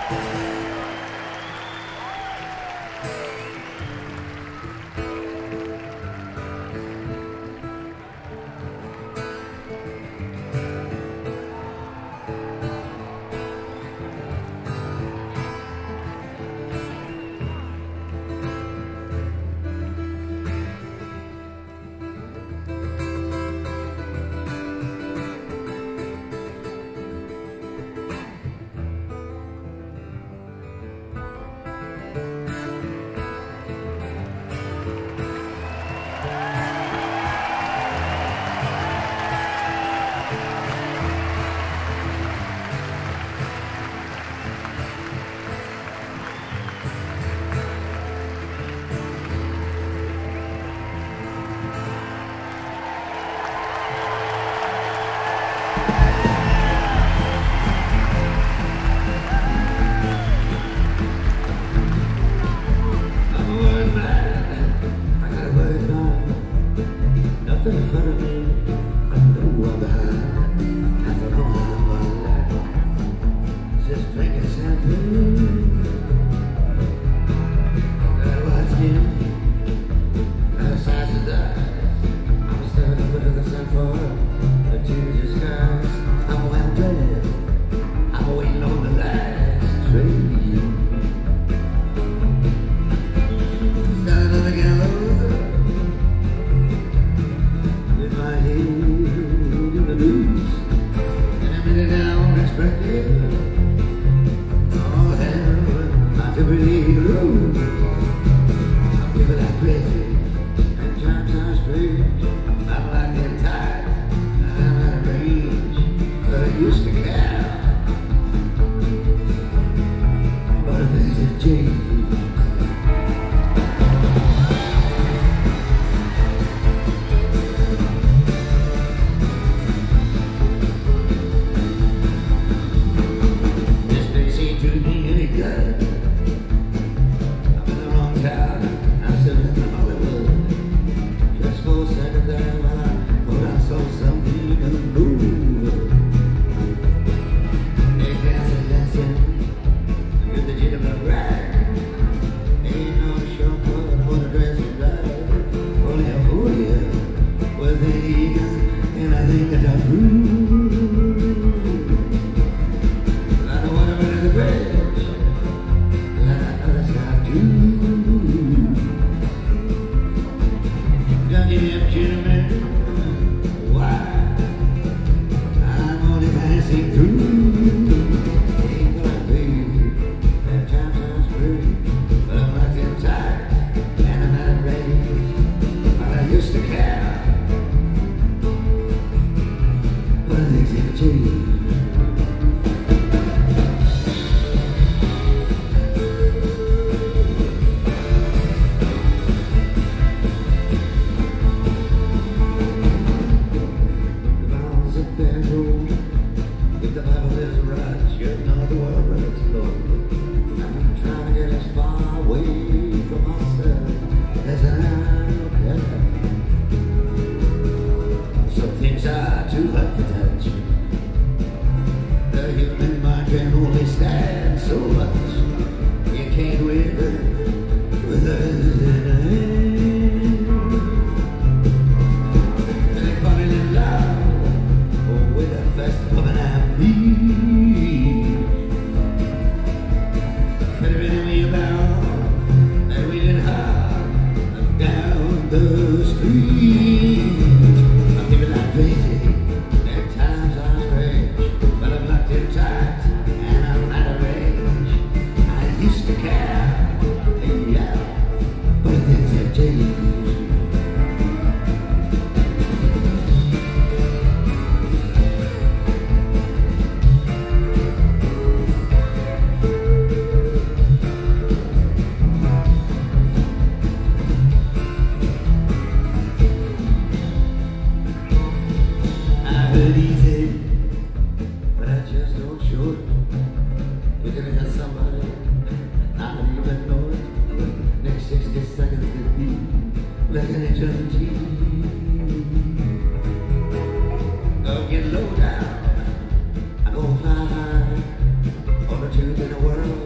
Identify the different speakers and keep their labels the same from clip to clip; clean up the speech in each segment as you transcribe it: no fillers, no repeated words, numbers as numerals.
Speaker 1: Get low down, I go fly high, on the truth in the world.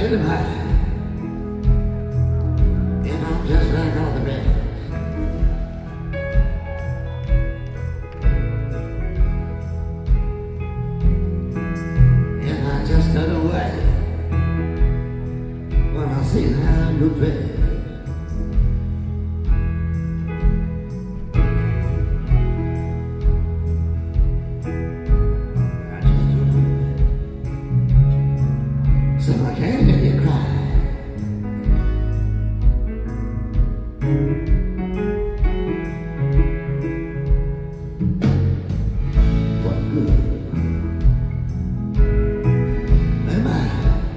Speaker 1: good am I if I'm just like all the rest? If I just turn away when I see how you dress? So I can't hear you cry. What good am I?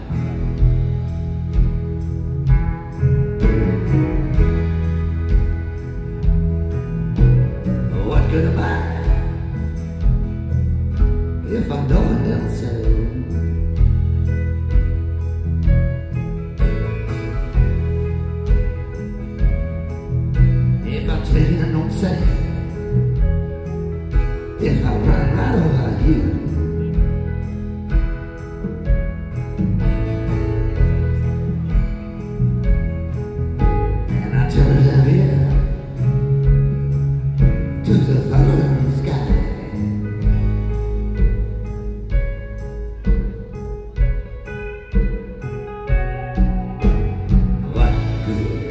Speaker 1: What good am I if I don't dance so? And don't say if I run right over you, and I turn it here to the southern sky. What good?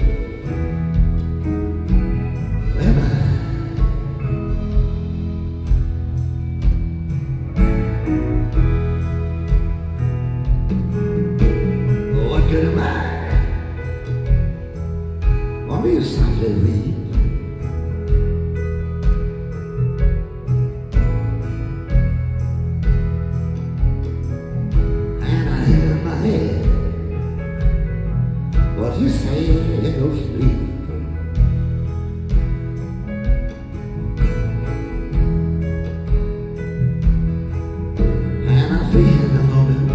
Speaker 1: What good am I? Want me to softly weep? And I hear in my head what you say in your sleep. And I feel the moment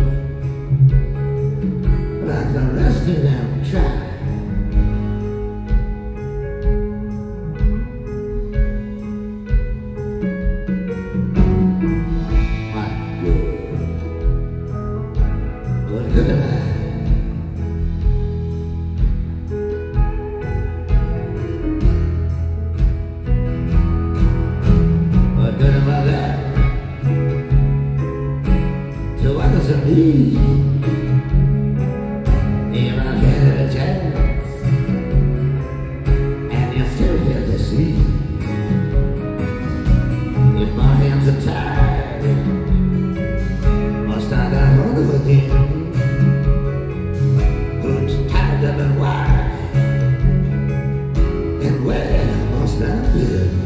Speaker 1: like the rest of them try. What good? What good am I? What good am I that to others and me? If I get a chance, and you still feel the sleep, if my hands are tied, must I not hold again? Who's tied up and why? And where must I be?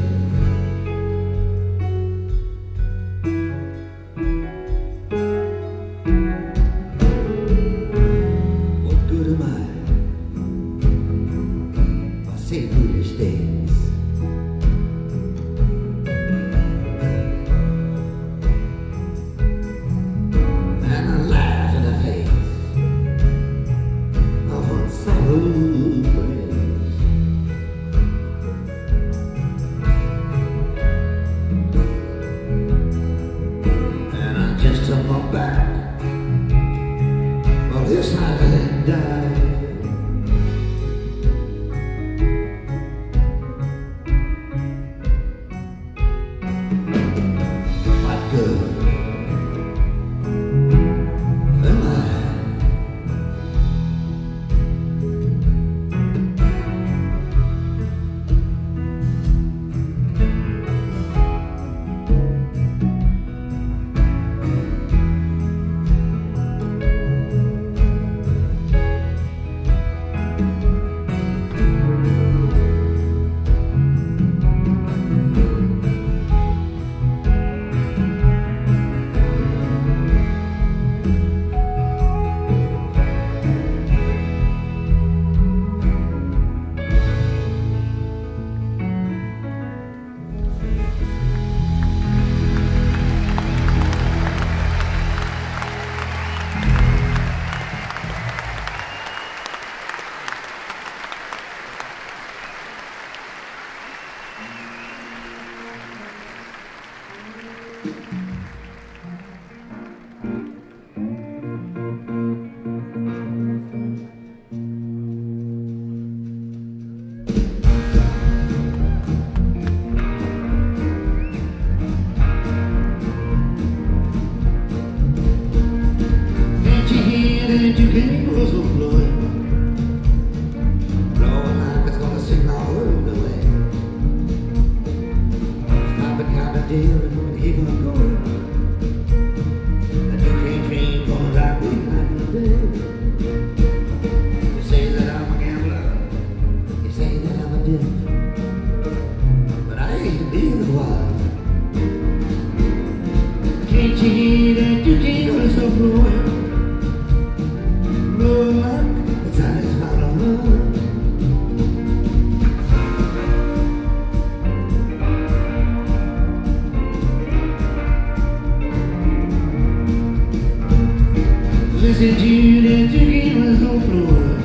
Speaker 1: Say foolish things. And I laugh in the face of unsolved praise. And I just turn my back on this side and die. hear that you can't whistle blowing, blowing like the time is out of love. Listen to that you can't whistle blowing,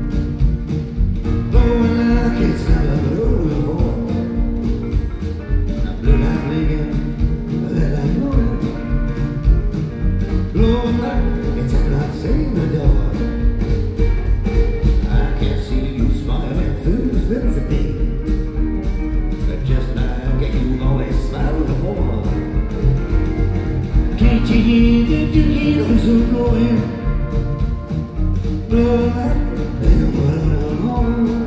Speaker 1: blowing like it's never blown before. Blue light blinking, red light glowing, blowing like it's not saying the door. I can see you smiling through the fence at me, but just like you've always smiled before. Can't you hear that you can't whistle blowing, blowing like they don't want no more.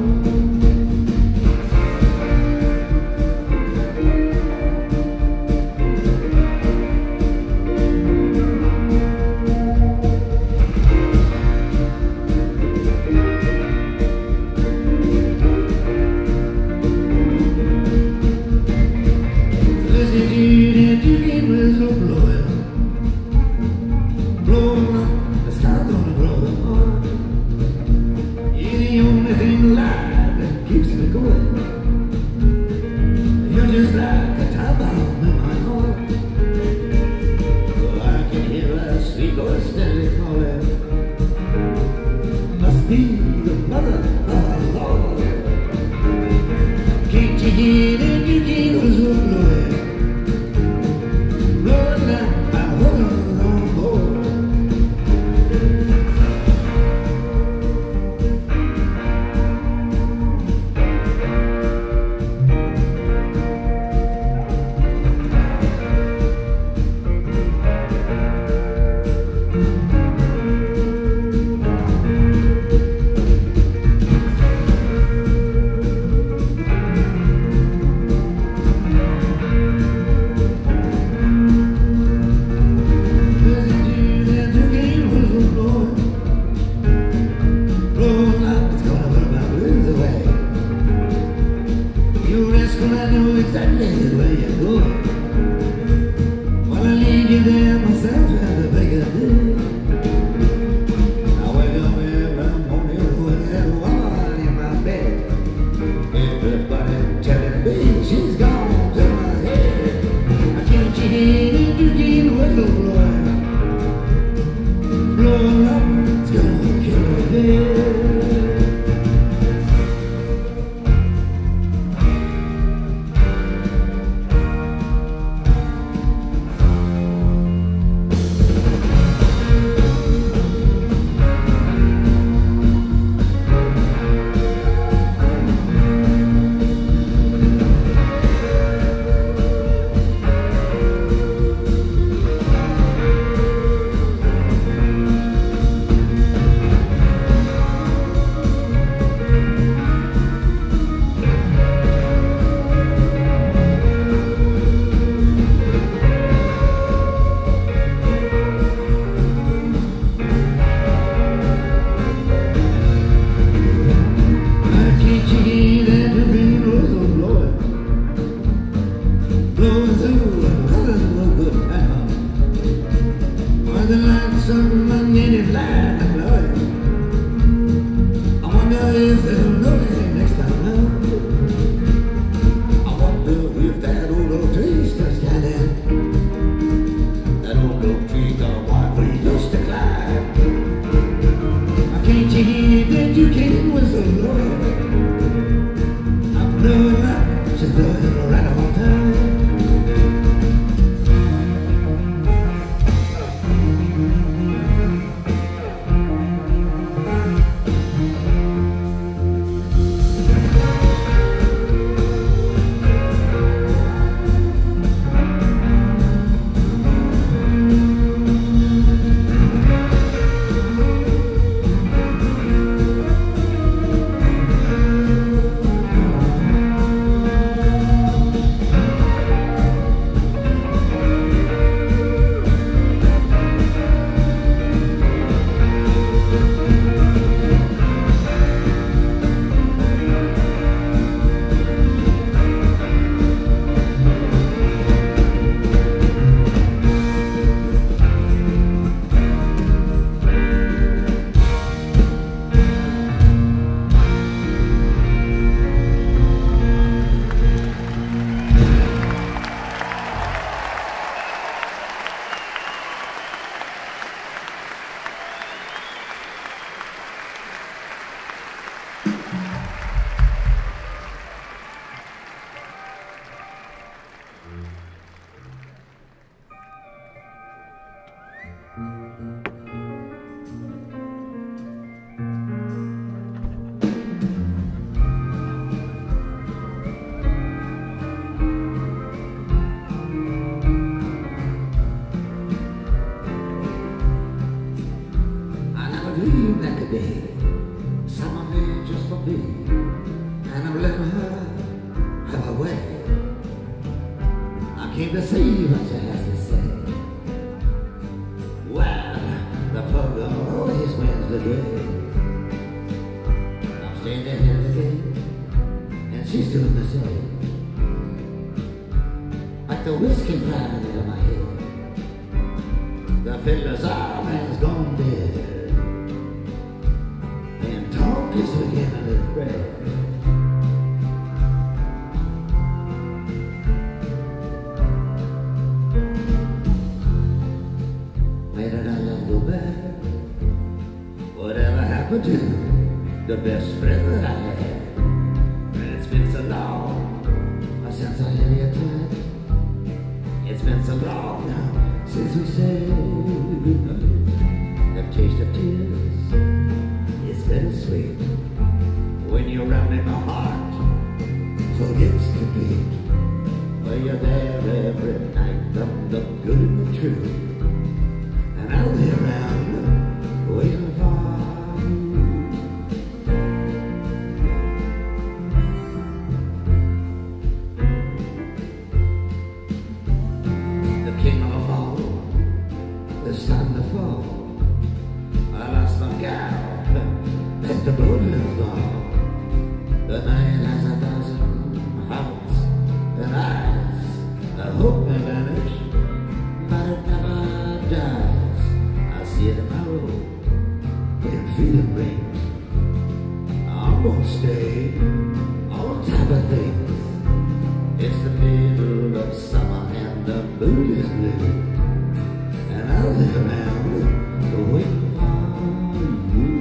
Speaker 1: dream that could be someone made just for me, and I'm letting her have her way. I came to see what she has to say. Well, the poor girl always wins the day. I'm standing here today, and she's doing the same. Like the whiskey flying into my head, the fiddler's arm has gone dead, and talk is beginning to spread. Where did our love go back? Whatever happened to the best friend that I had? And it's been so long since I had your touch. It's been so long now since we said goodnight. The taste of tears is bittersweet when you're around in my heart forgets to beat. Well, you're there every night from the good and the true, and I'll be around waiting for the boat is gone. The night has 1,000 hearts and eyes. I hope they vanish, but it never dies. I'll see you tomorrow when feeling rings. I'm gonna stay on top of things. It's the middle of summer and the moon is blue, and I'll be around waiting for you.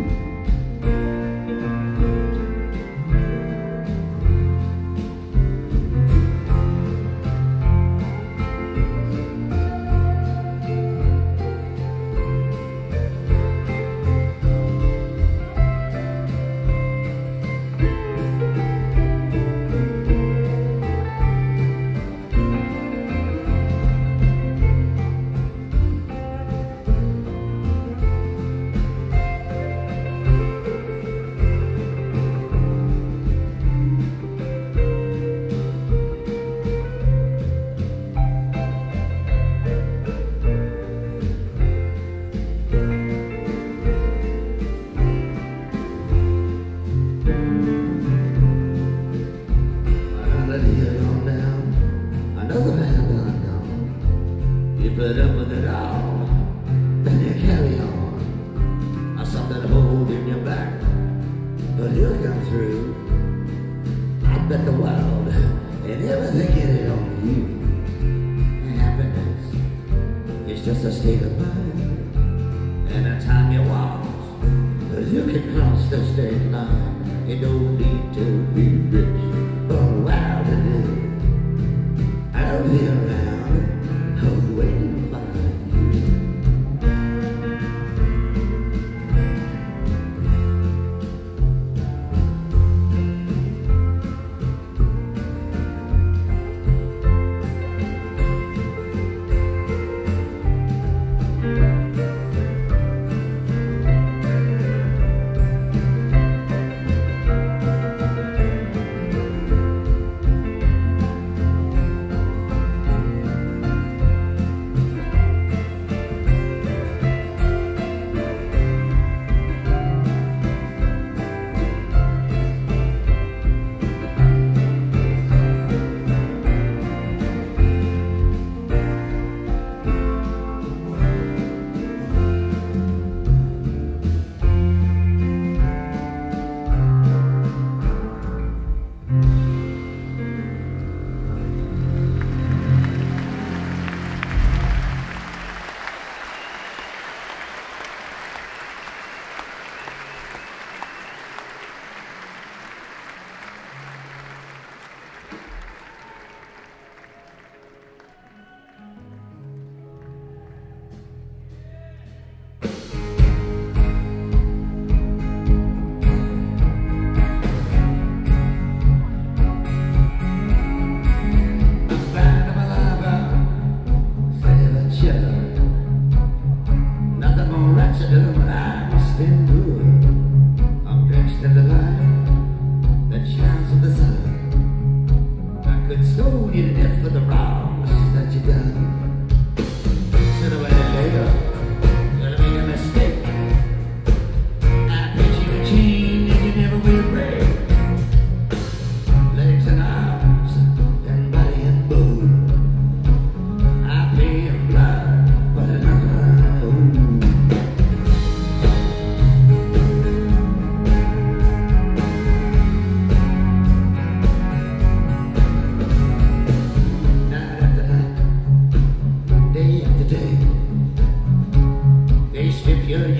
Speaker 1: Put up with it all, then you carry on. Something holding you back, but he'll come through. I bet the world and everything get it on you. Happiness is just a state of mind, and the time you want, you can cross the state line. You don't need to be rich or well to do. I'll be around waiting for you.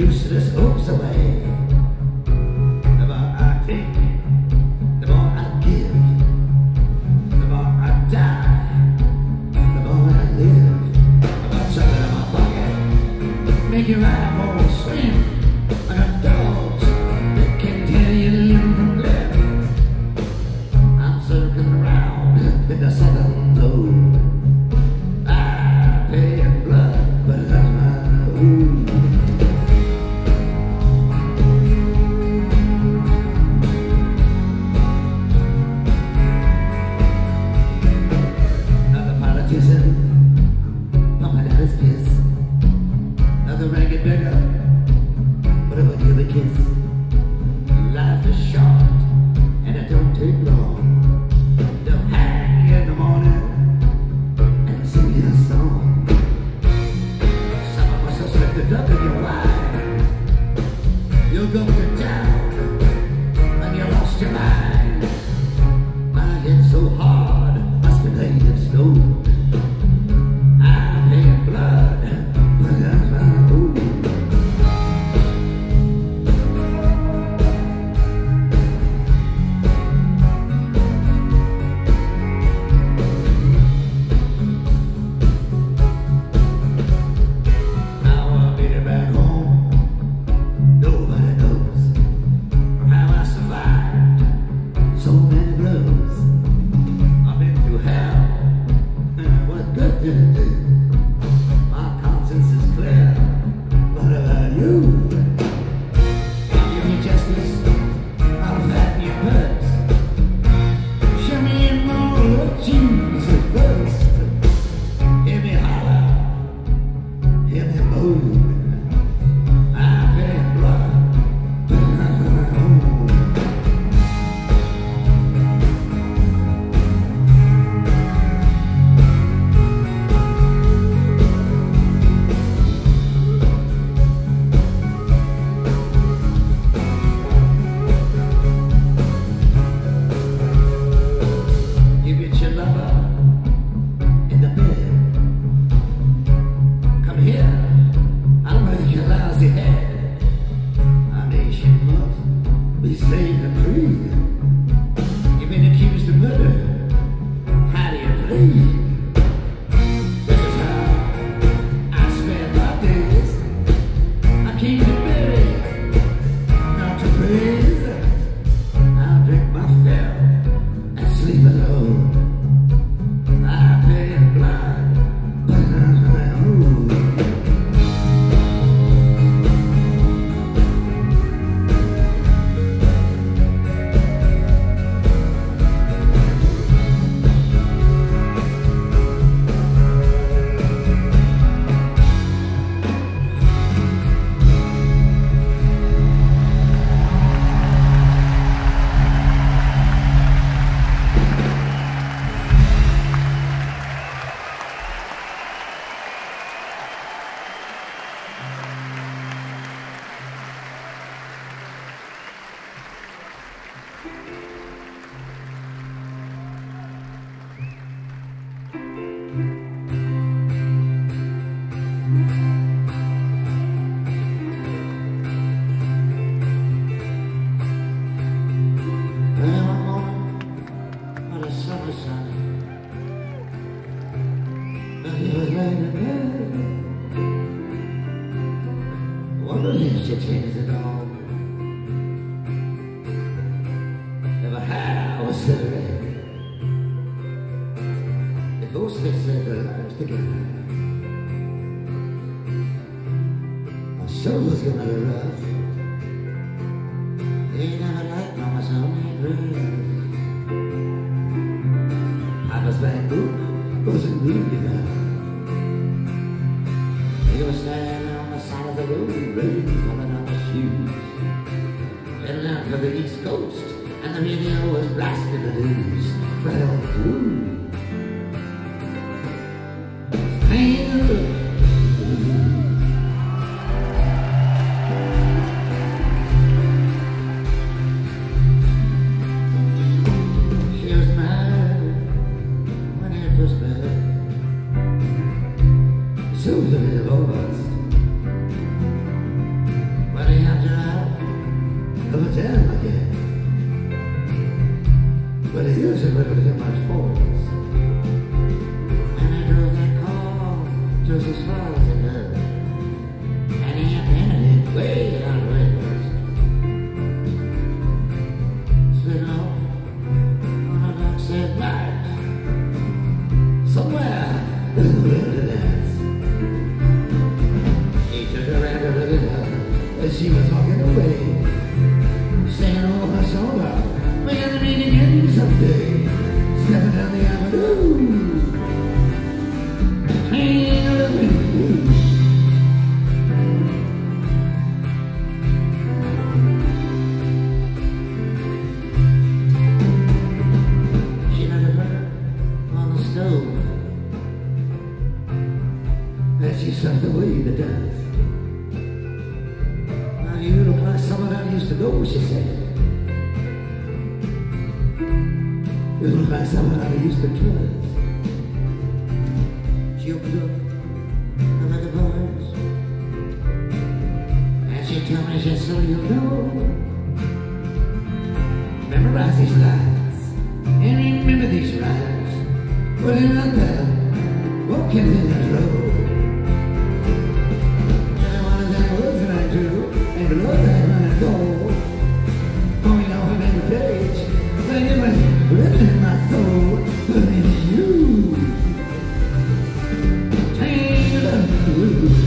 Speaker 1: useless hopes away. The more I take, the more I give. The more I die, the more I live. About something in my pocket, make your eyeballs swim. I got dogs that can tell you limb from limb. I'm circling around in the southern zone. I pay in blood, but that's my own. Another politician pumping out his piss. Another ragged beggar, but I would give a kiss. Life is short, and it don't take long. They'll hang you in the morning and sing you a song. Some of us will slip the drug in your wine. You'll go to town and you lost your mind. My head's so hard, must be made of stone. I'm paying blood, but that's my own. How I made it back home, nobody knows how I survived so many blows. I've been through hell, what good did it do? My conscience is clear, what about you? I'll give you justice, I'll fatten your purse. Show me more of Jesus first. Hear me holler, hear me moan. I'm paying blood, but not my own. You get your lover in the bed. Come here, I'll break your lousy head. Our nation must be saved and free. You've been accused of murder. How do you plead? This is how I spend my days. I came to bury, not to praise. I'll drink my fill and sleep alone. I pay in blood, but not my own. Well, one morning on a summer sun, but it was raining bad. Wonder if she changed it all. Never how was it ready. If those six had their lives together, my soul was gonna be rough. They never liked Mama's only dream. Papa's bamboo wasn't good enough. He was standing on the side of the road, rain falling on his shoes. Heading out for the East Coast, and the radio was blasting the news right on through. Pain. So the little of us she was walking away, singing all her song out, making the meeting end someday, stepping down the avenue, playing a little blues. She let her butter on the stove as she sucked away the dust. You look like someone I used to know, she said. You look like someone I used to trust. She opened up her like a voice, and she told me, just so you know, memorize these lines, and remember these rhymes, put it out there, walking in the road. And the Lord that run and go, going off of every page, but it was living in my soul, but in you, tangled up in the blues.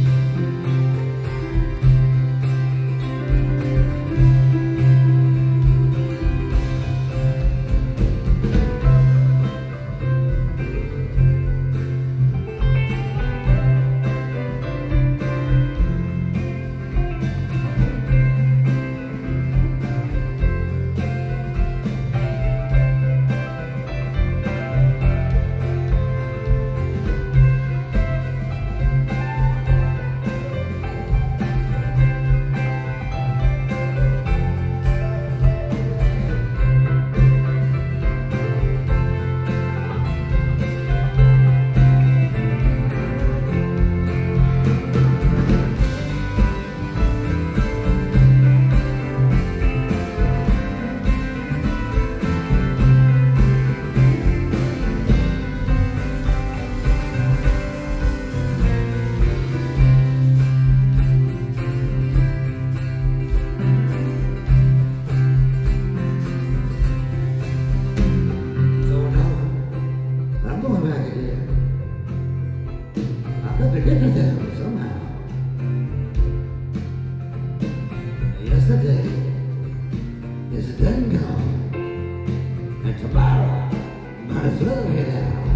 Speaker 1: Yesterday is done gone, and tomorrow might as well get out.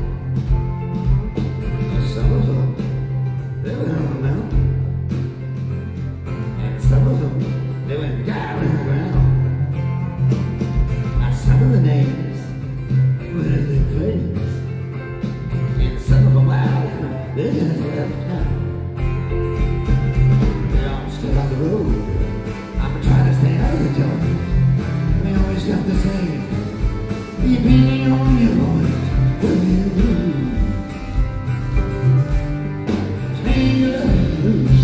Speaker 1: Some of them, they went on the mountain, and some of them, they went down in the ground. Now some of the names were in their planes, and some of them, wow, they just left town. They're all still on the road. I'm trying to stay out of the joint. They always got the same, depending on your voice, will you lose? Tangled up and loose.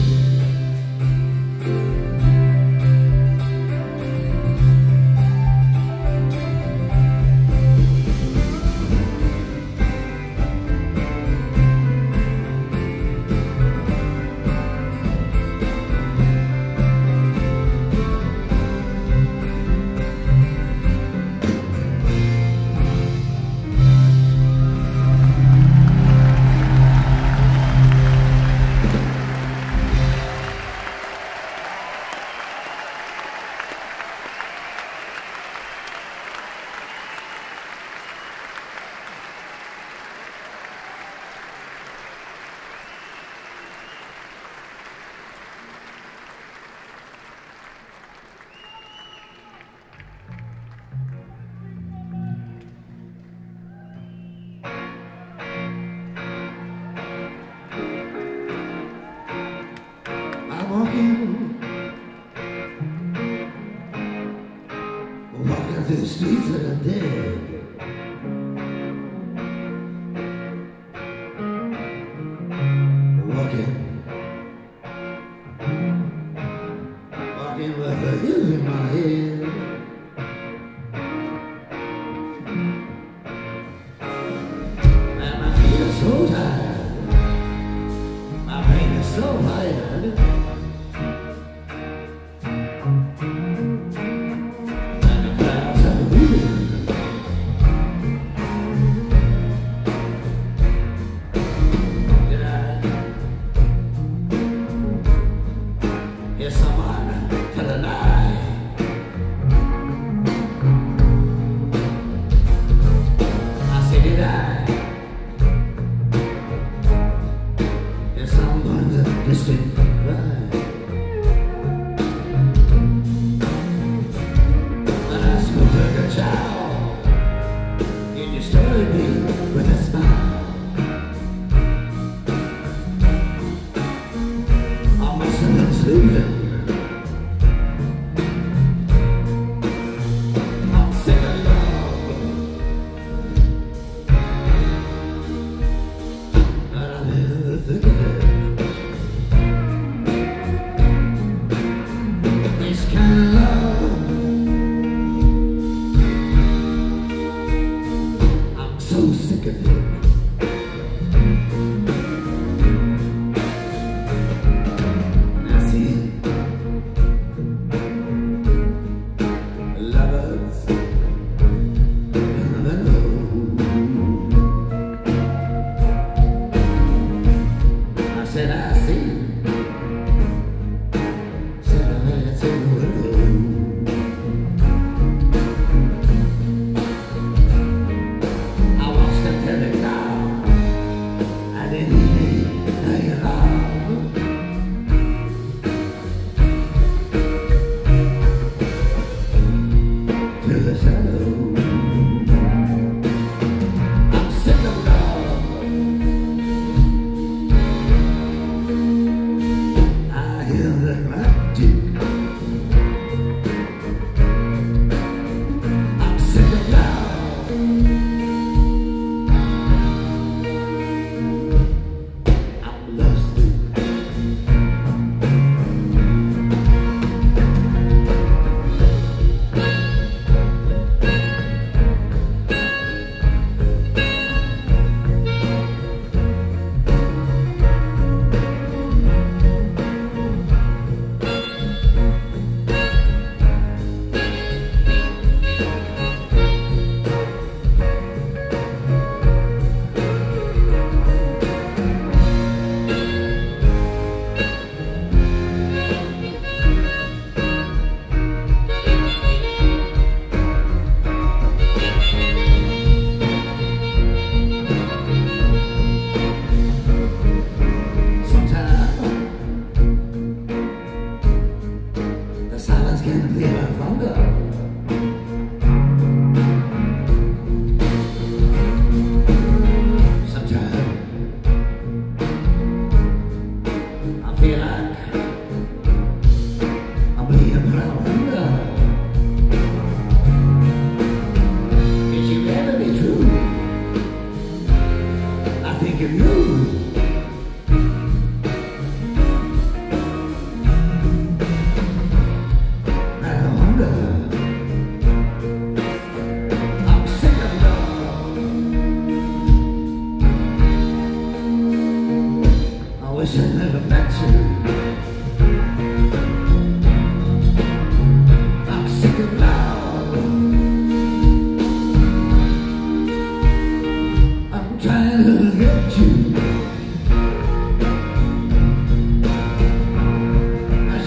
Speaker 1: Walking through the streets of the dead. Walking with a hills in my head. And my feet are so tired, my brain is so wired. Someone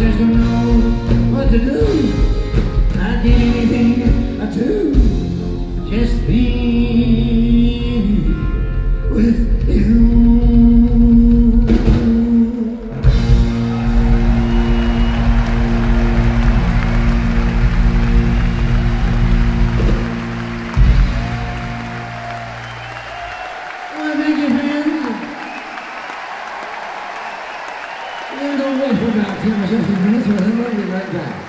Speaker 1: just don't know what to do. I'd give anything to just be with you. Well, thank you, friends. We'll go away for about 10 or 15 minutes, but I'm going to be right back.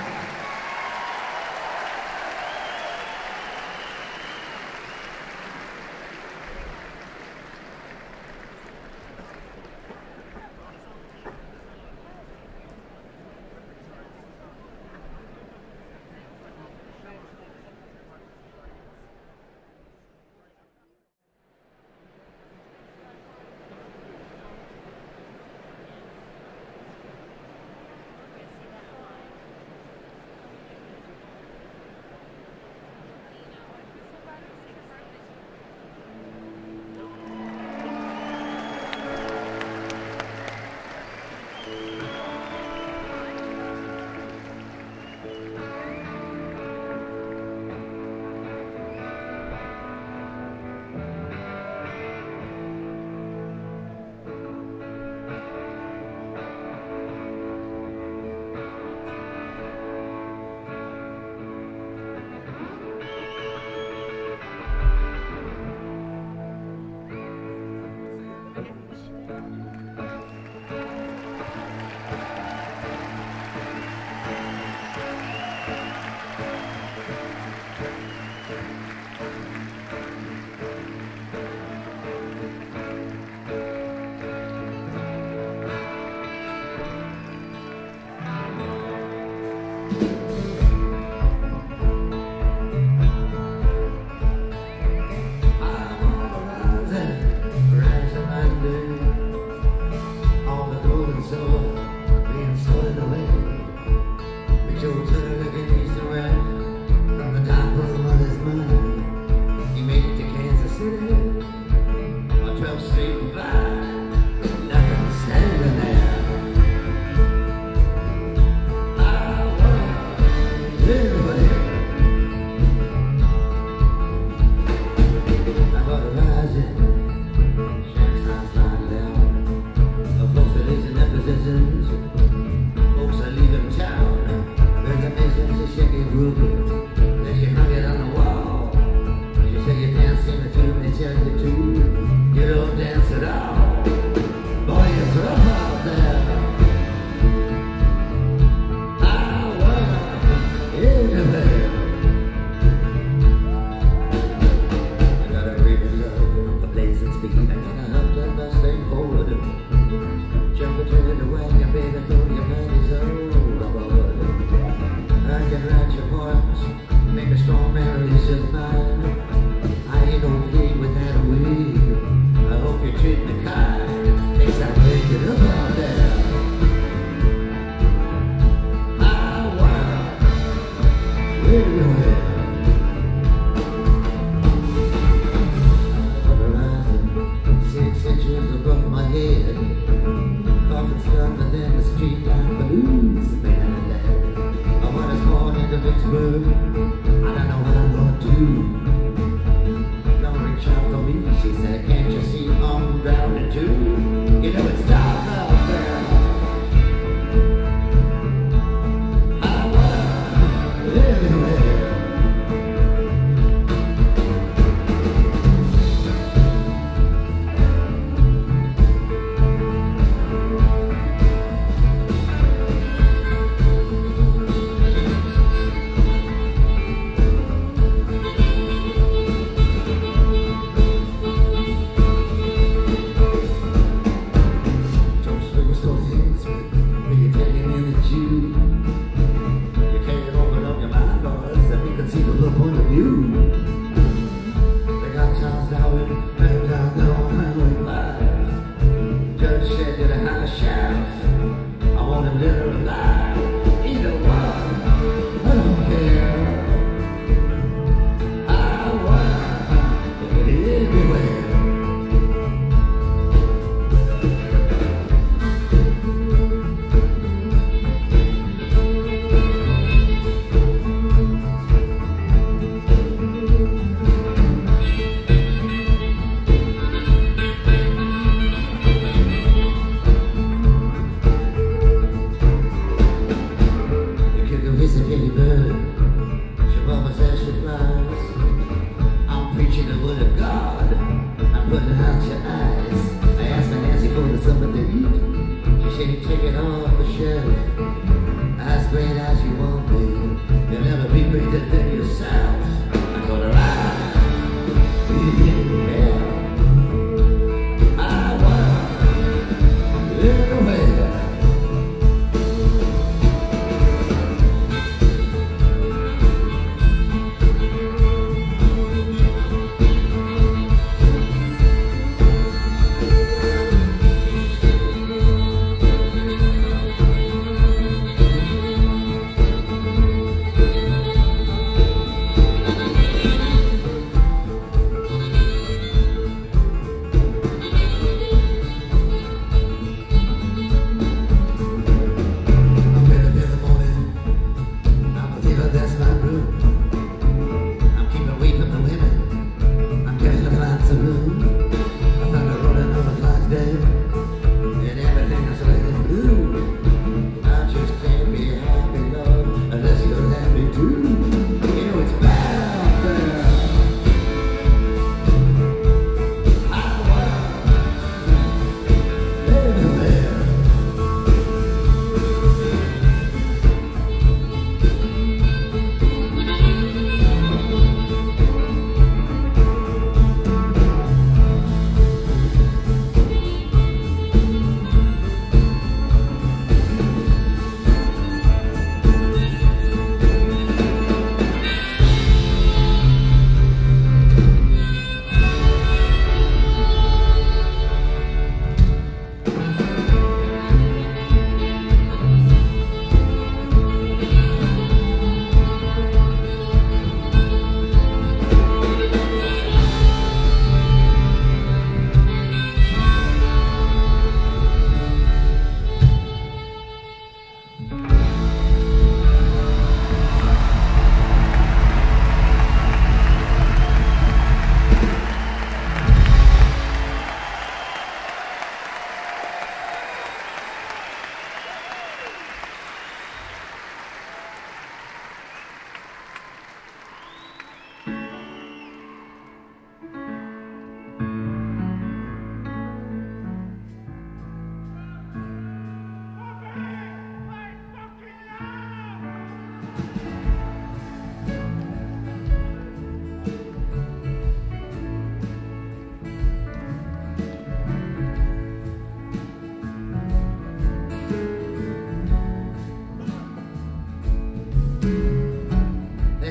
Speaker 1: Baby, throw your panties overboard. I can ride your horse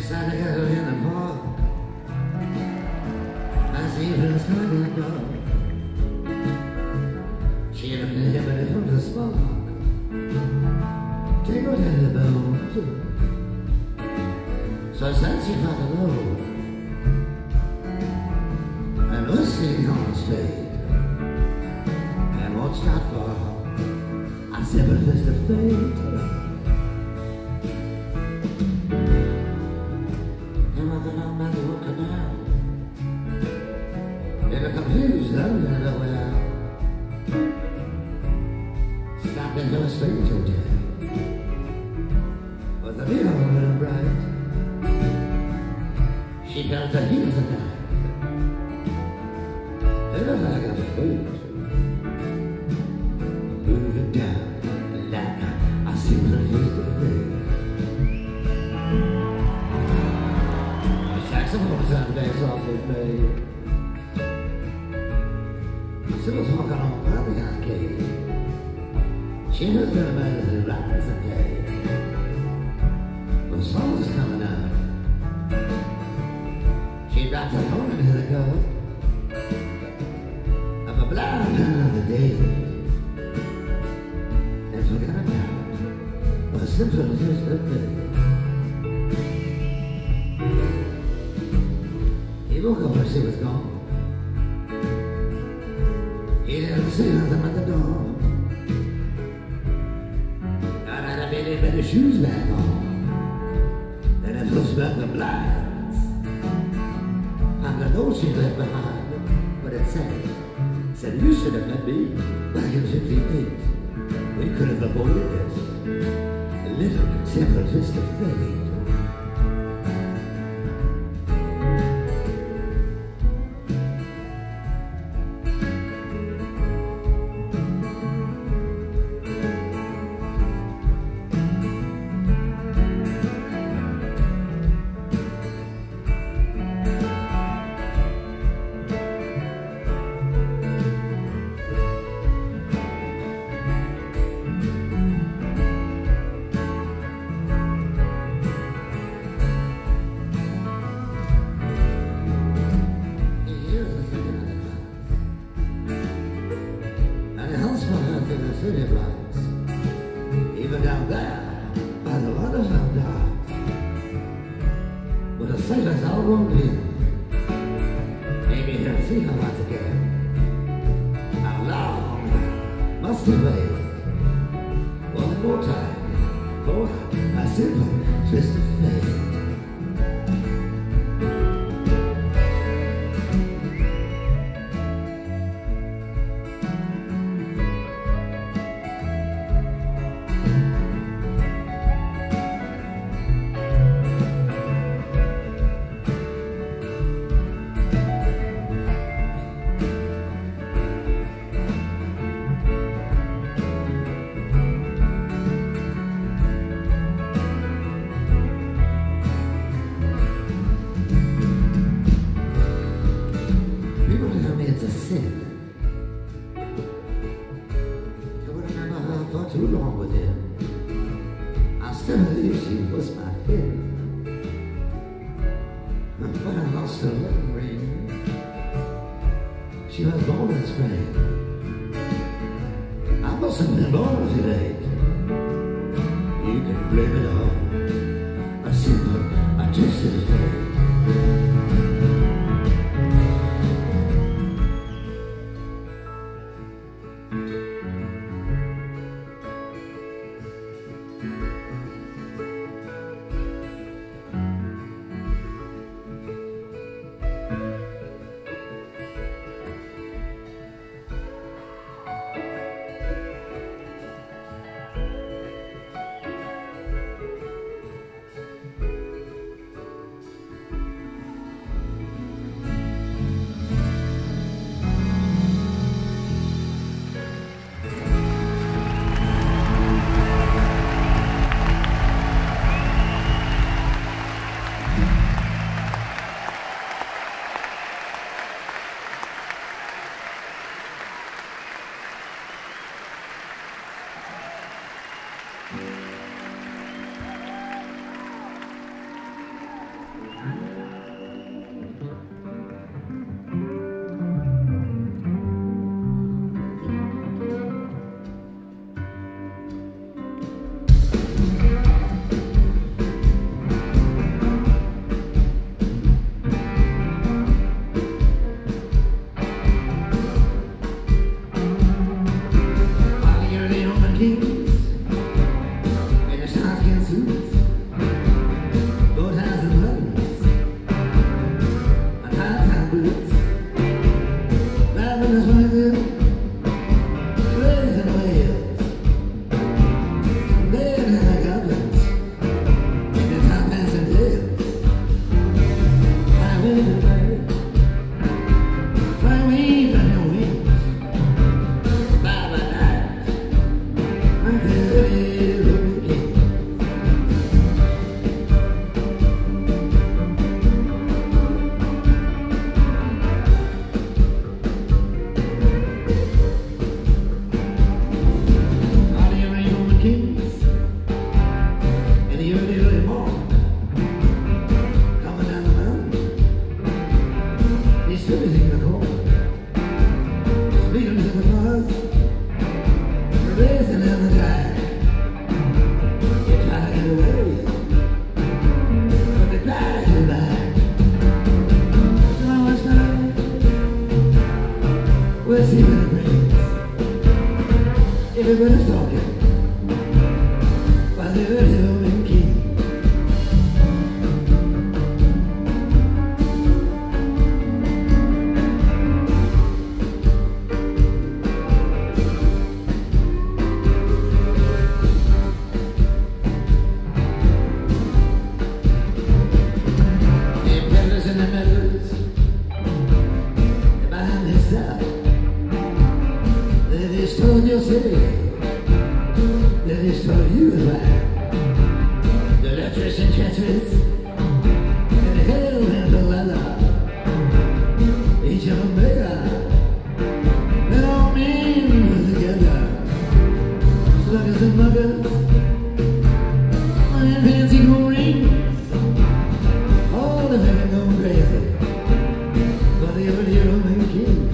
Speaker 1: Decided to go in the park. As evening's gonna get dark, she looked at him and it was a spark. Tingled in the bones. So since she felt alone and was sitting on the street and won't stop for I said, but it's the fate. Came up along by the old canal in a confused lonely way out. Stopped into a strange hotel with a neon and bright. She felt the heat of the night. It was like a fool moving down like I simply used to feel. The saxophone sound bass off with me. She was walking on by the arcade. She was the man who rides the day. The sun was coming up. She dropped her phone into the cup of a blind man of the day and forgot about a simple just a thing. He woke up when she was gone. He didn't see nothing but the dawn. Got out of bed and put his shoes back on. Then it pushed back the blinds. Found the note she left behind, but it said, you should have met me back in 58. We could have avoided this. A little simple twist of fate. Even down there, by the waterfront dock, with the sailors all rolled in, maybe he'll see her once again. How long must he wait? One more time for a simple twist of fate. It's a sin to remember her for too long with him. I still believe she was my kid, but I lost her little ring. She was born in spring. I must have been born too late. You can blame it on a simple, a twisted fate. skin suits, bow ties and buttons, and high-top boots. Driving this wagon, raising wheels, dead in the goblins, in the top hats and tails. Highway to bird, fly away from your wings. Fly by night, until it is okay. All the rainbow kings in the early, early morning, coming down the mountain, he's still in the cold, speaking to the buzz, racing in the tide. They try to get away, but they drive you back. So I was fine, we'll see what it brings. Everybody's talking while the early Roman king. The peddlers and the meddlers, they're behind this stuff. They destroyed your city. They destroy you as well. The lecherous and treacherous, and the hell and the leather. Each of them bigger. They all mean together. Sluggers and muggers, and fancy gold rings. All of them going crazy for the early Roman king.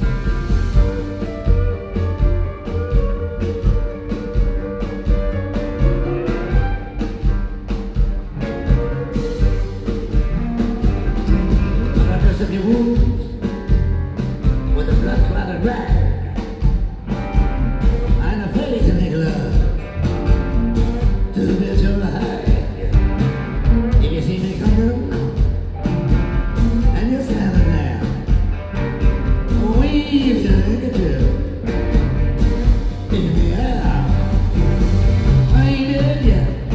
Speaker 1: Dress up your wounds with a blood-clotted rag, and a face to make love to the bitch or the hag. If you see me coming and you're standing there, wave your handkerchief in the air. I ain't dead yet.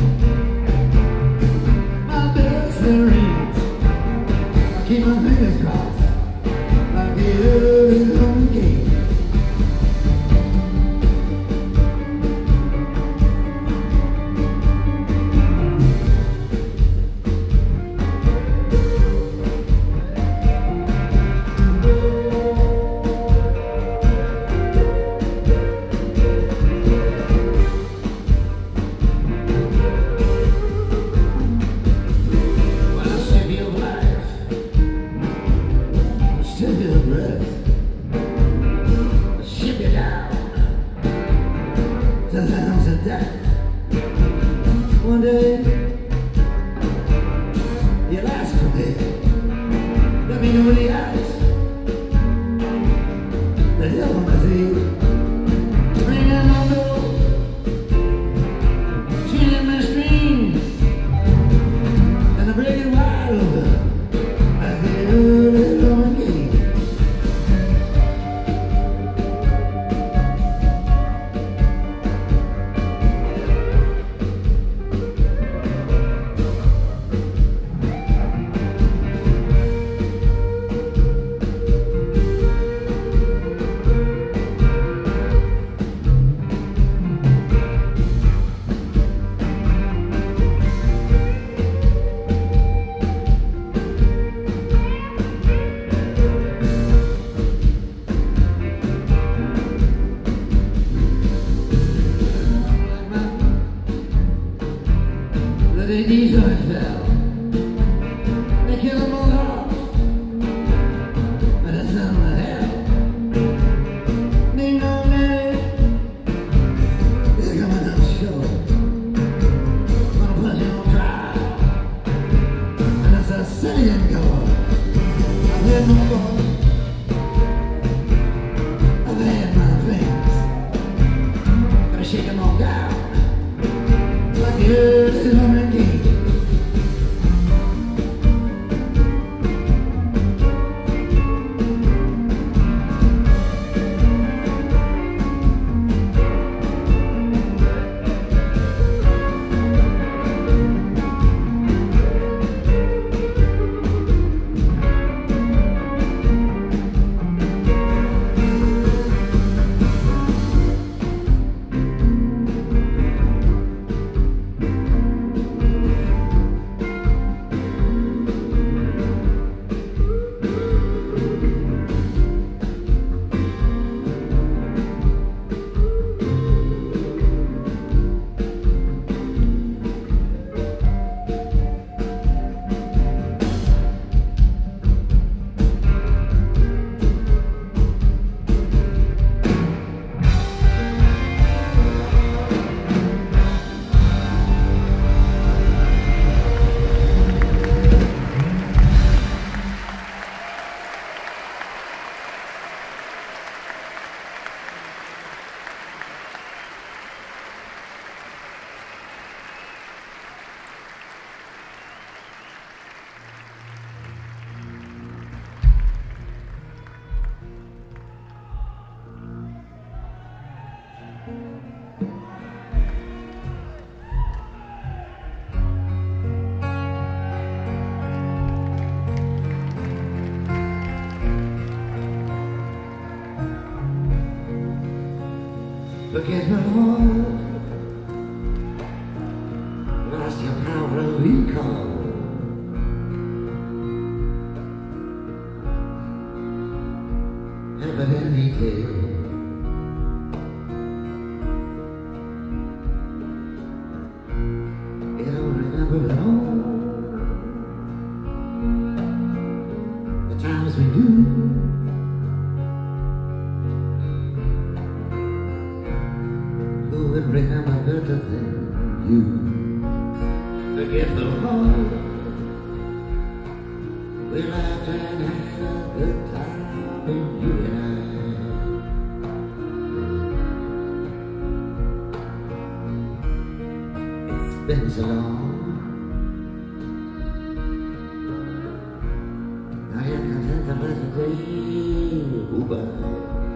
Speaker 1: My best rings. Keep my fingers crossed like the early Roman king. Well, I'll strip you of life, strip you of breath, I'll ship you down to the house of death. One day, you'll ask for me, let me know the eyes, the devil on my feet, ringing my bell, tuning my strings, and I'm breaking wide open like the early Roman king. But they need how it fell. They kill them all off, but that's not my hell. Ding dong day, they're coming up short. Gonna put you on trial, and that's a city in court. I've had my boy, I've had my things. Gonna shake them all down like you. early morning gate. Forget my heart, lost your power of recall. Evidently dead. You don't remember at all the times we knew. Who would remember better than you? Forgetful heart, we laughed and had a good time, you and I. It's been so long, now you're content to let the day go by.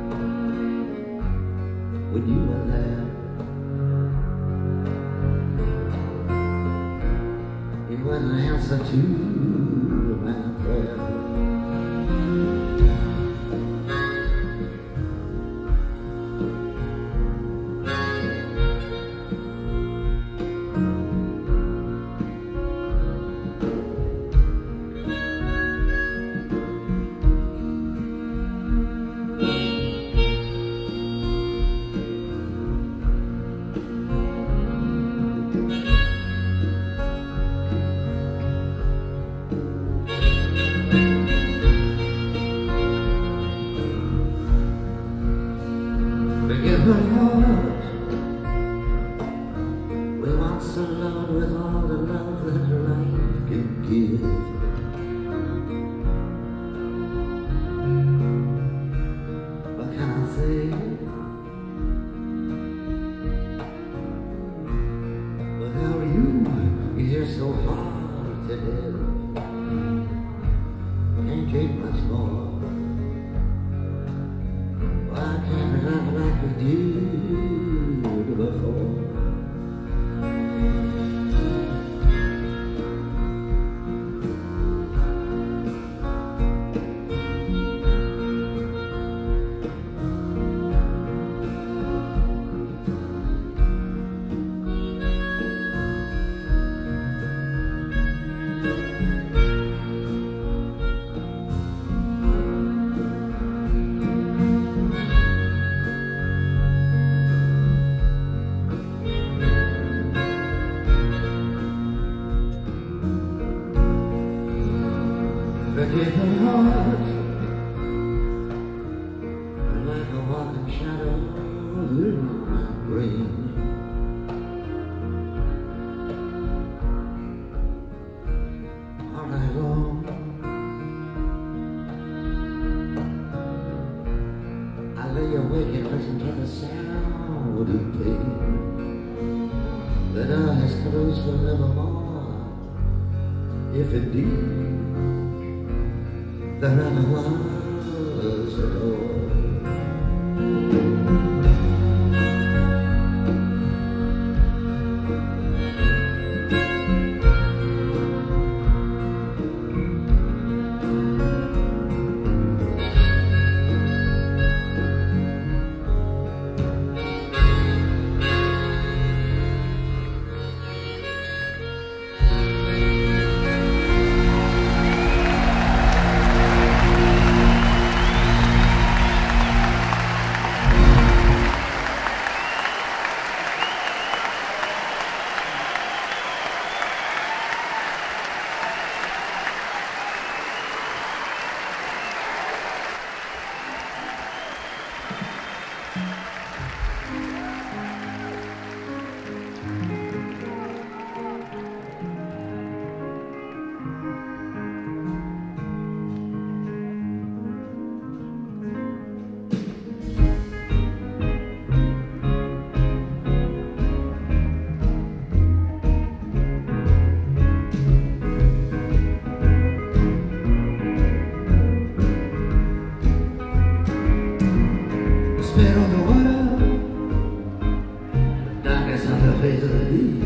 Speaker 1: When you were there, it was an answer to my prayer. Forgiven heart, we once alone with all the love that life can give. What can I say? Without you, you're so hard to live. Can't take much more. Why can't we love like we did before? Forgiven heart, like a walking shadow in my brain. All night long, I lay awake and listen to the sound of pain. That eyes closed for nevermore, if indeed there ever was at all. Spit on the water, the darkness on the face of the deep.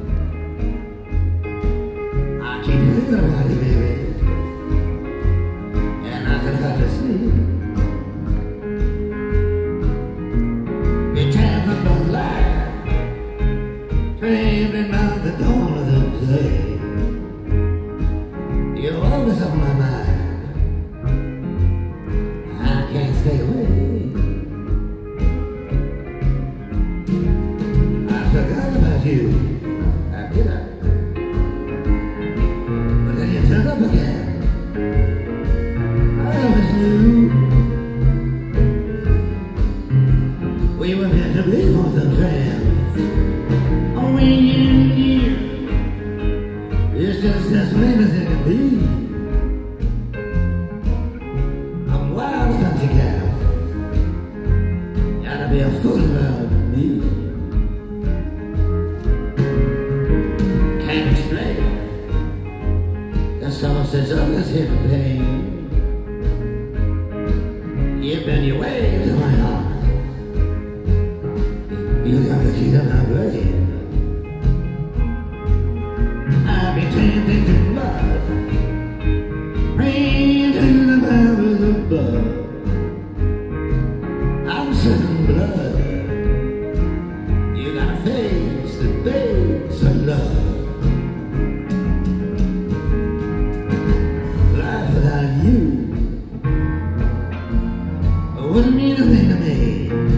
Speaker 1: I keep thinking about you, baby, and I can hardly sleep. Your chances don't lie, framed in the dawn of the day. You're always on my mind, I can't stay away. You, I did I? But then you turned up again. I always knew we were meant to be more than friends. Oh, when you knew it's just as plain as it can be. I'm wild as a gal. Gotta be a fool about me. Someone says others hit the pain. You bend your way to my heart. You got the key to my brain. I'll be turned into blood, rain to the powers above. I'm sucking blood. You got a face that begs for love. Wouldn't mean a thing to me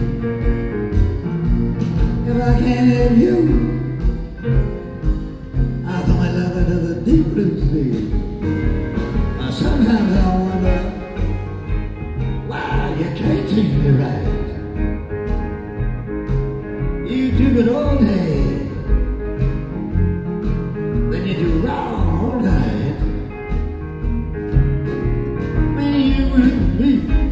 Speaker 1: if I can't have you. I throw my love into the deep blue sea. Sometimes I wonder why you can't treat me right. You do it all day, then you do wrong all night. When you with me,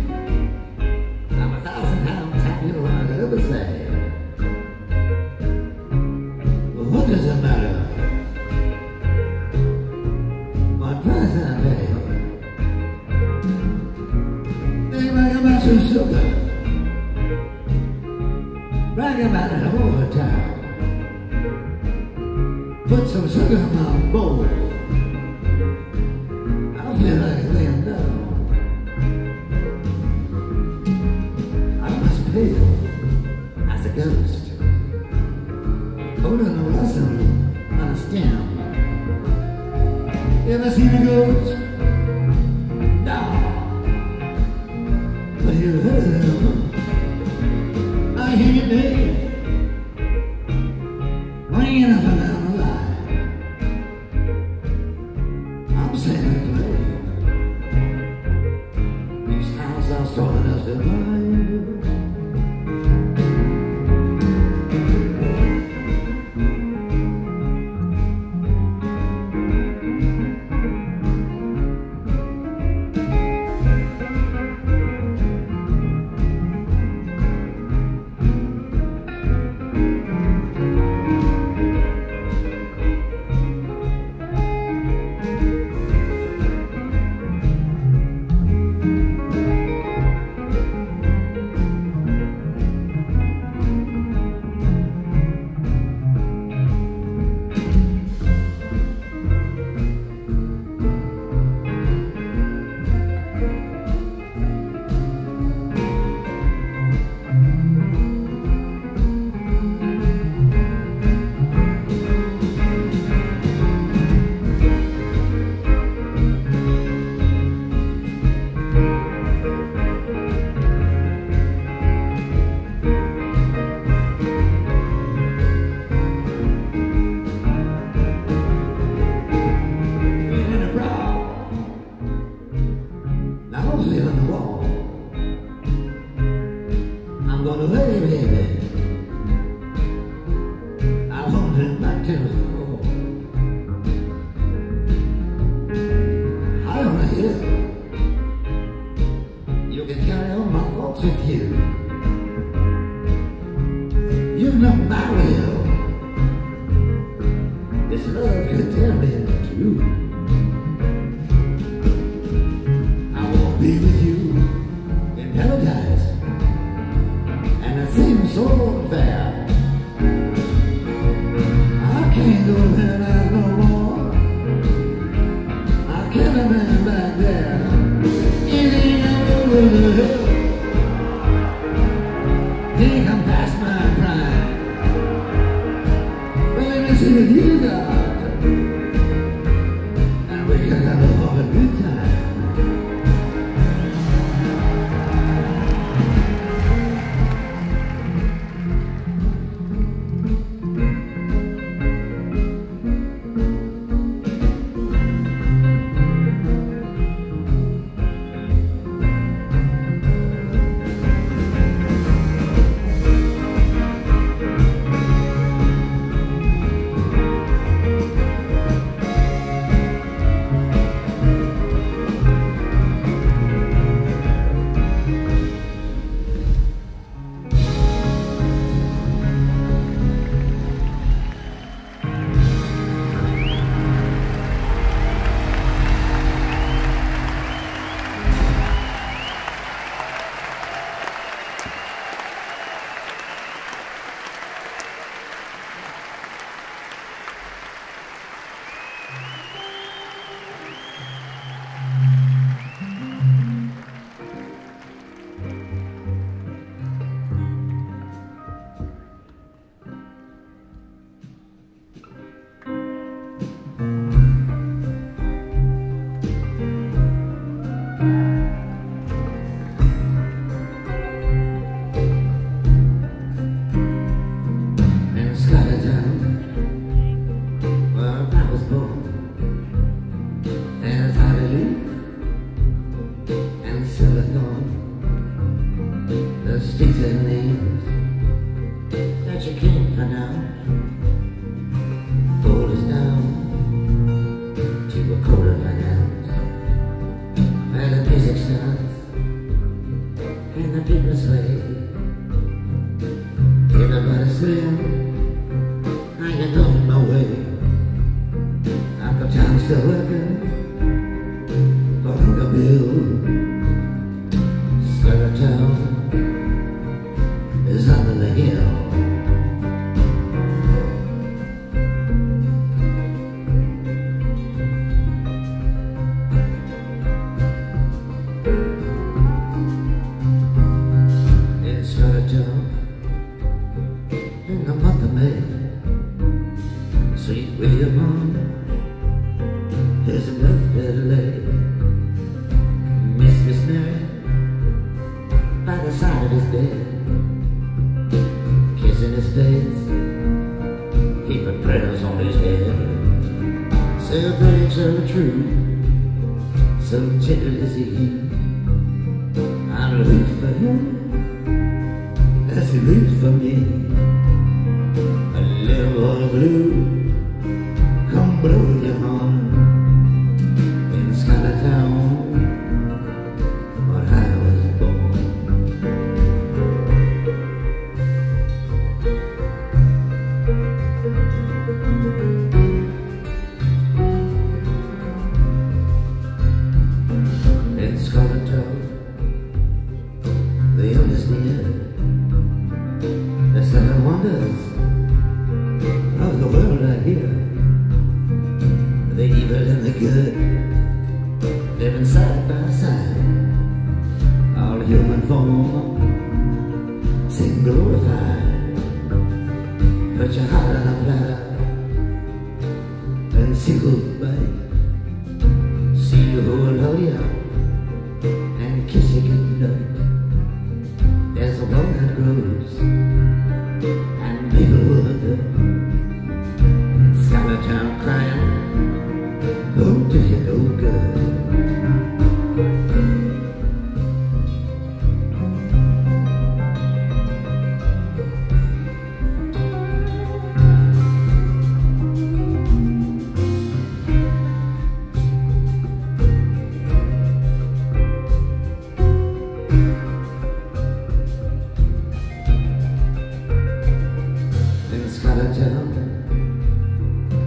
Speaker 1: what does it matter? What price I pay? They brag about some sugar, brag about it all the time. Put some sugar in my bowl, I feel like laying down. I must pale as a ghost, holding a blossom on a stem. You ever seen a ghost? No. But you heard them. I hear your name ringing up and down the line. I'm saying it plain. These times are strong enough to blind you. This love could tell me the truth. I won't be with you in paradise, and it seems so unfair. I can't go there no more. I can't remain back there. In the hill, he come past my prime. Well, let me see what you got, and we can have a good time.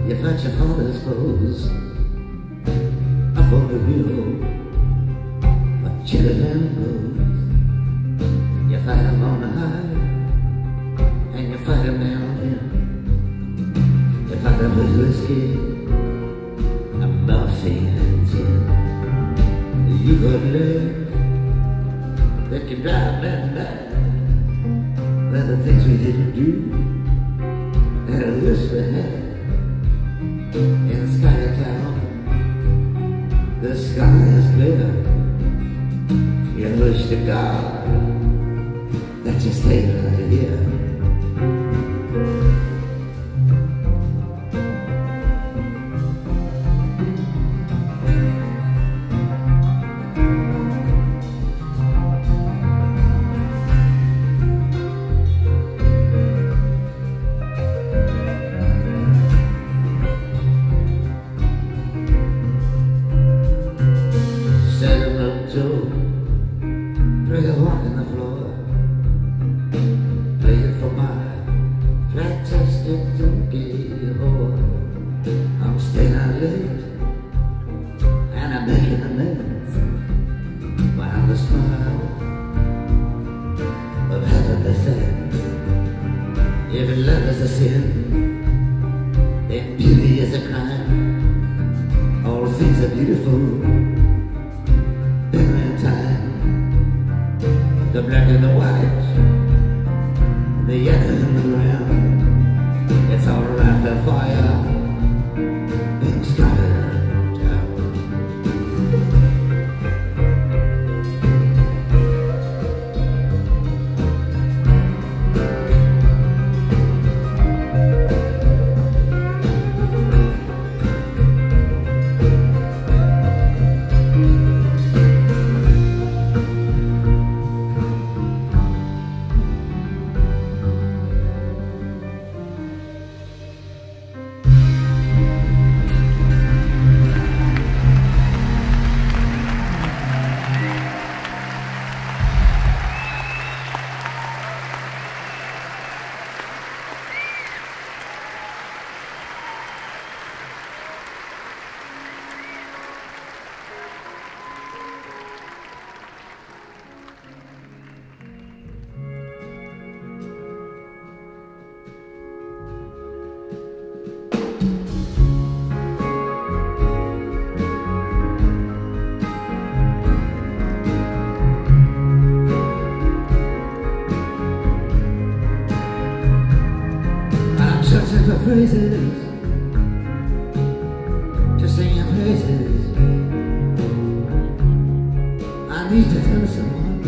Speaker 1: You fight your father's foes up on the hill, a chilly land blows. You fight them on the high, and you fight them down here. You fight them with whiskey and morphine and gin. You got love that can drive men mad. They're the things we didn't do, and I wish we had. In Sky Town, the sky is clear. You wish to God that you stayed right here. Play a walk in the floor. Play it for my flat-chested junkie whore. I'm staying out late and I'm making amends while the smile of heaven descends. If love is a sin, then beauty is a crime. All things are beautiful in time. The black and the white, the yellow and the brown. It's all around the fire in Scotland town. Searching for phrases to sing your praises. I need to tell someone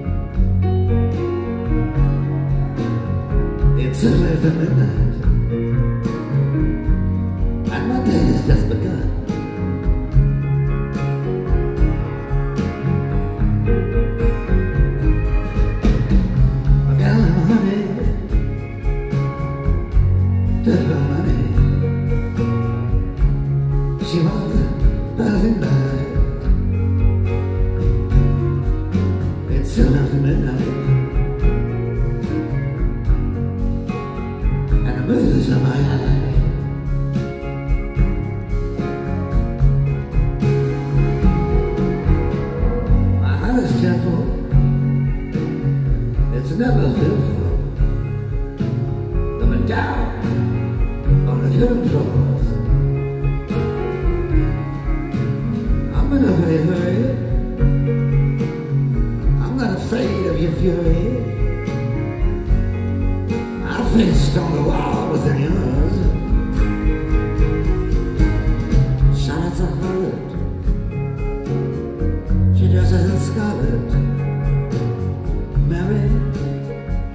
Speaker 1: it's early for midnight and my day has just begun. I got a little honey to her money. She was passing by. It's soon after midnight, and the blues are my eye. My heart is careful, it's never fearful. Coming down on the hidden floors. I'm in a hurry. I'm not afraid of your fury. I faced on the wall within yours. Charlotte's a harlot. She dresses in scarlet. Mary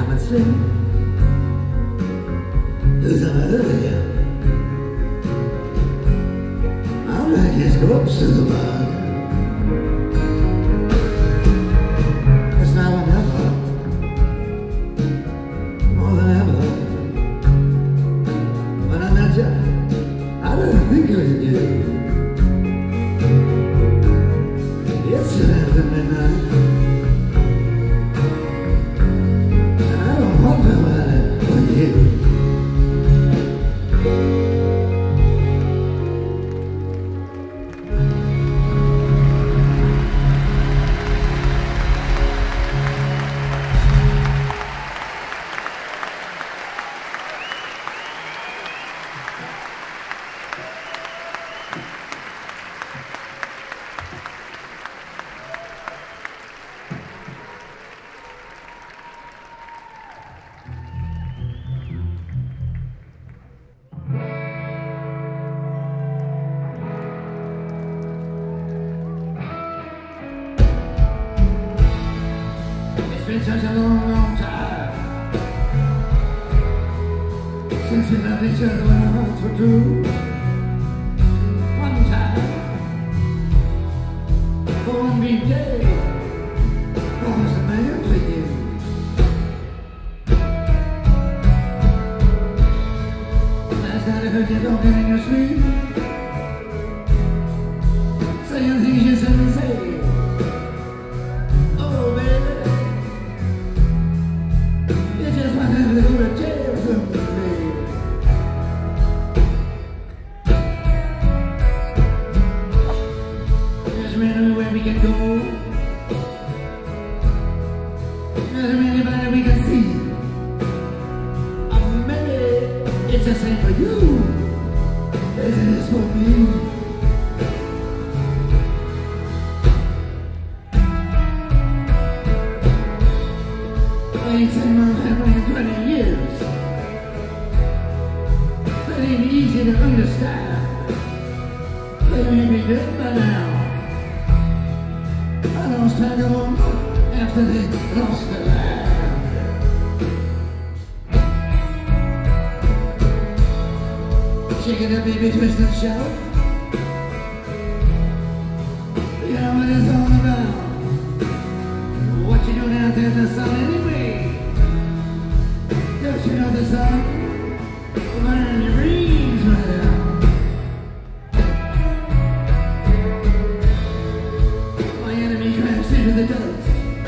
Speaker 1: time and sleep. Who's the matter with you? I'm like his corpse to the bug. It's now or never, more than ever. When I met you, I didn't think of you. It's after midnight, and I don't wonder about it with you. It's been such a long, long time since we loved each other when our hearts were true. One time, for one brief day, I was the man for you. Last night I heard you talking in your sleep, saying things you shouldn't say. Where we can go, there's anybody we can see. Maybe it's the same for you as it is for me. I ain't seen my family in 20 years. That ain't easy to understand. They may be dead by now. I lost track of them after they lost their land. Shaking that baby, twist and shout. You know what it's all about. What you doing out there in the sun anyway? Don't you know the sun will burn your dreams right out. Into the dust.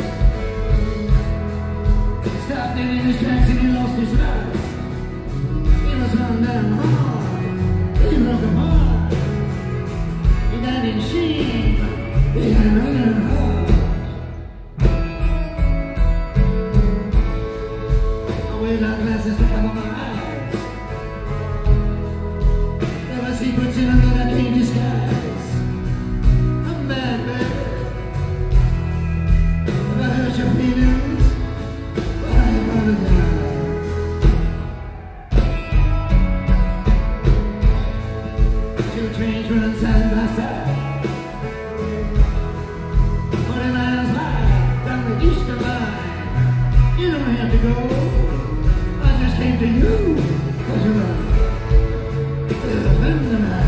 Speaker 1: Stopped in his tracks and he lost his life. He was run down hard. He broke him hard. He died in shame. He had run him hard. I wear dark glasses to cover my eyes. There were secrets in them that I can't disguise. I'm bad, man. Your feelings, but I am running down. Two trains running side by side, 40 miles wide down the eastern line. You don't have to go, I just came to you, 'cause you're a friend of mine.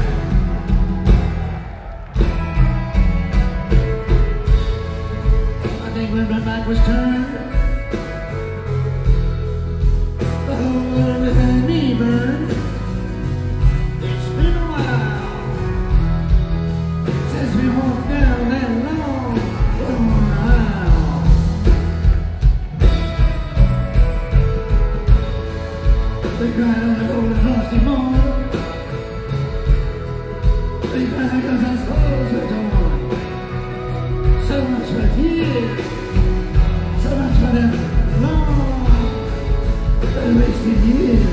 Speaker 1: When my back was turned, the whole world behind me burned. It's been a while since we walked down that long aisle. They cried on the golden frosty morn. They cried because our souls were torn. So much for tears. So much for them long, wasted years.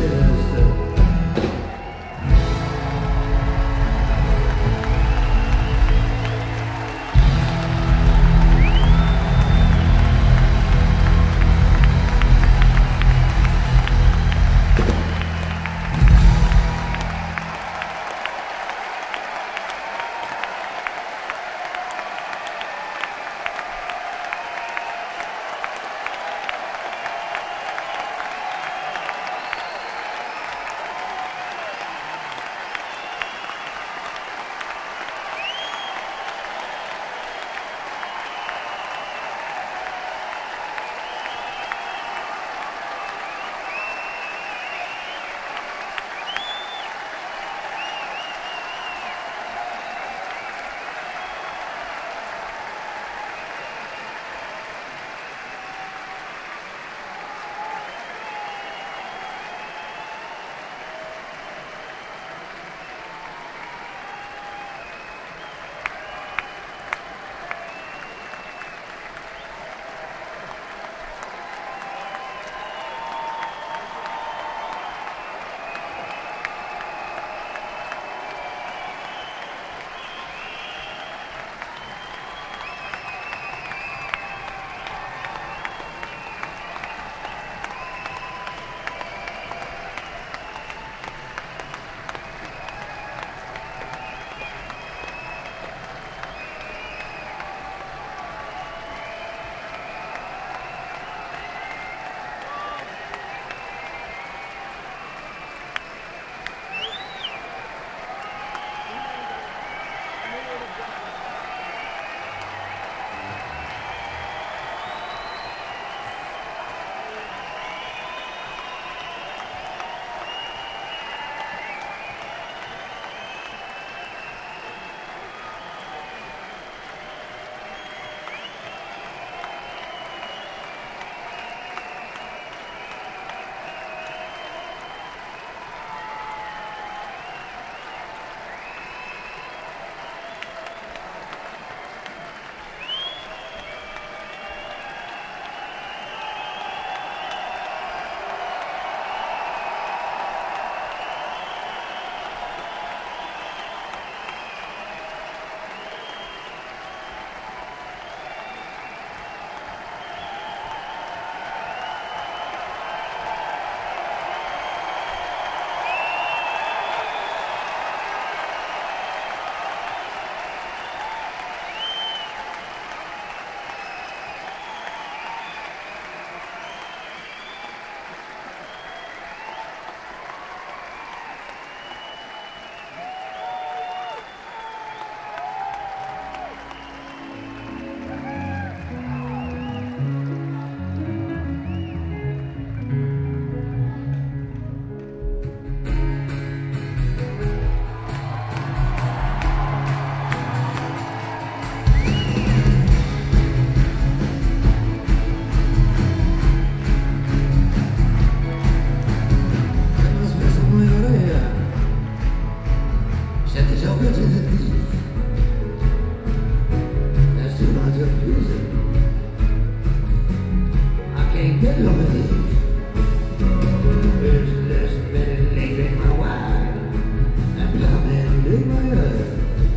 Speaker 1: get lonely. There's less than late in my wine and plumbing in my earth.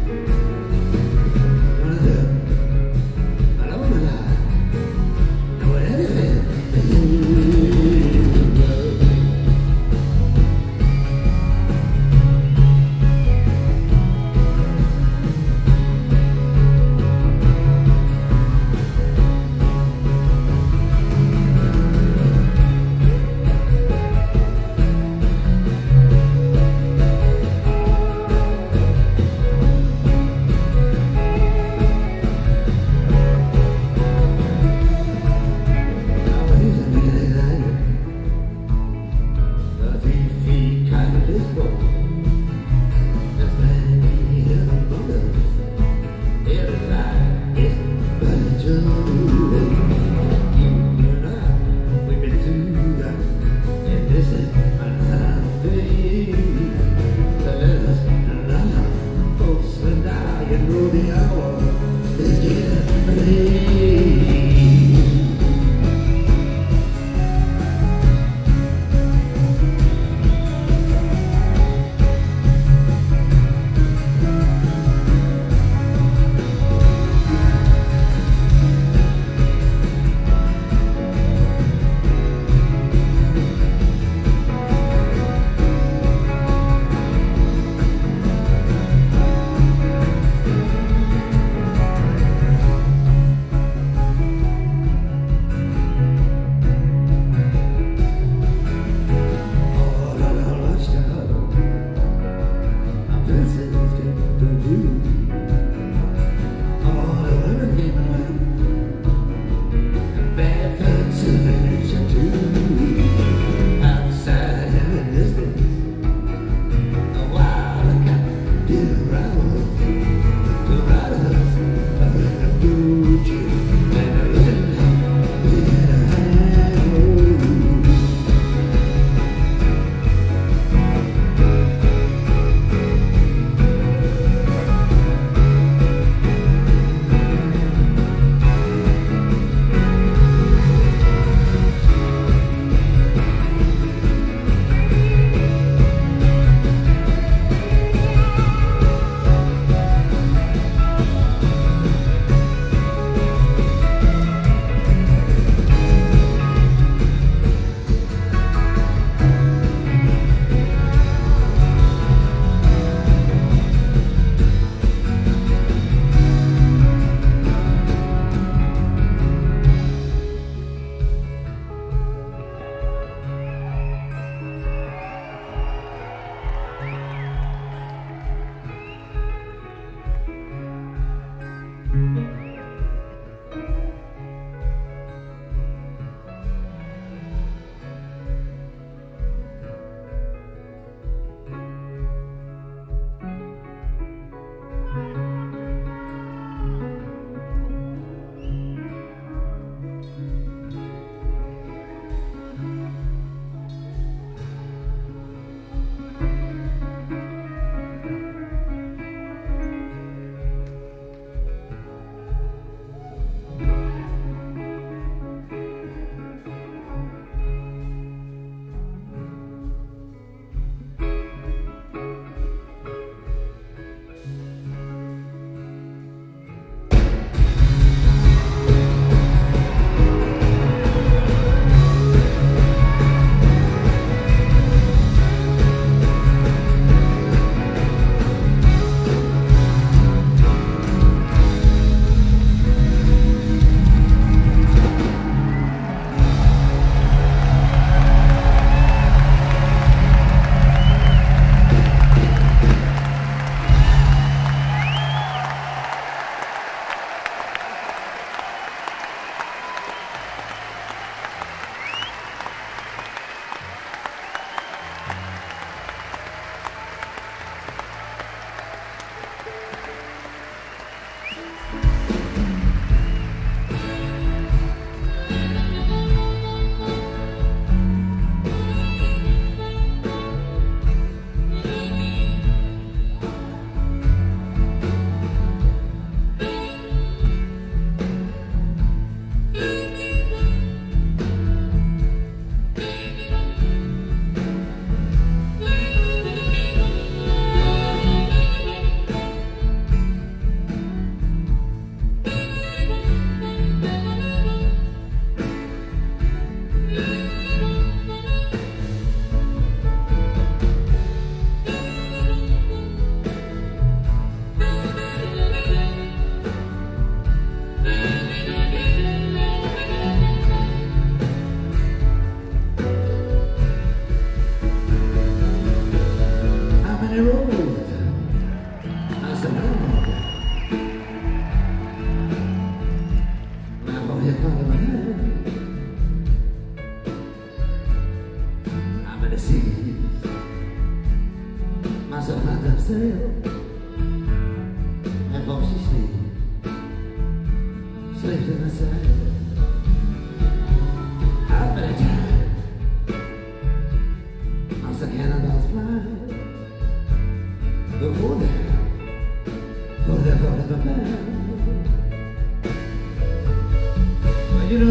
Speaker 1: One of them, alone alive, know anything that you love.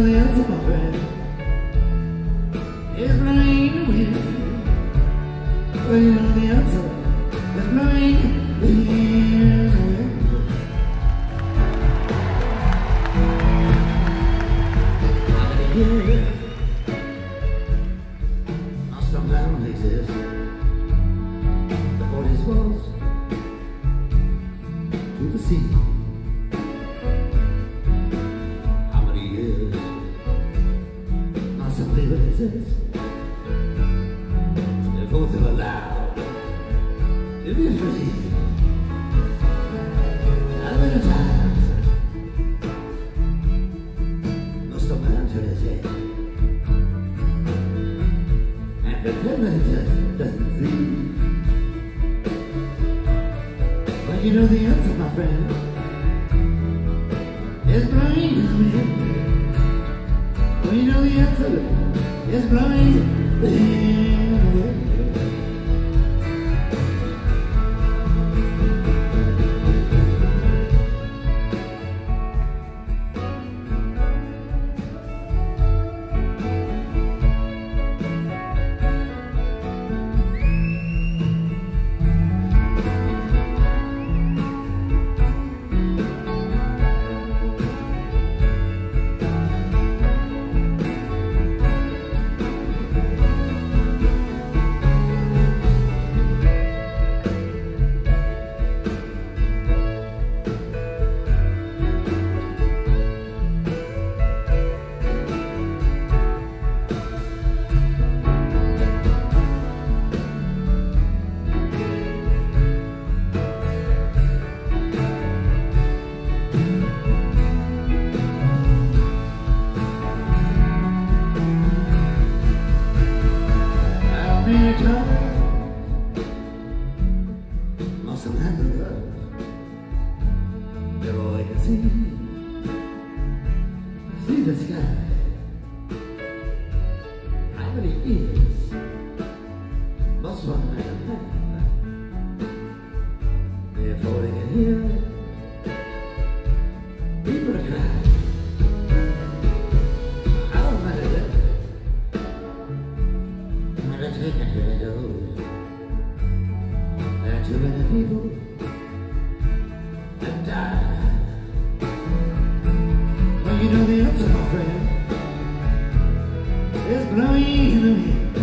Speaker 1: know the answer, my friend, is blowing the wind. Well, you know the answer is blowing the wind. How many years must some down exist before this was to the sea? Exist before they were allowed to be free. How many times must a man turn his head and pretend that he just doesn't see? But you know the answer, my friend, is blowing his wind. Well, you know the answer is blowing the wind. Must have had the love where all I can see the sky. How many years must one man have before they can hear people cry? How many live when they take it to the door? Too many people that die. Well, you know the answer, my friend, is blowing in the wind.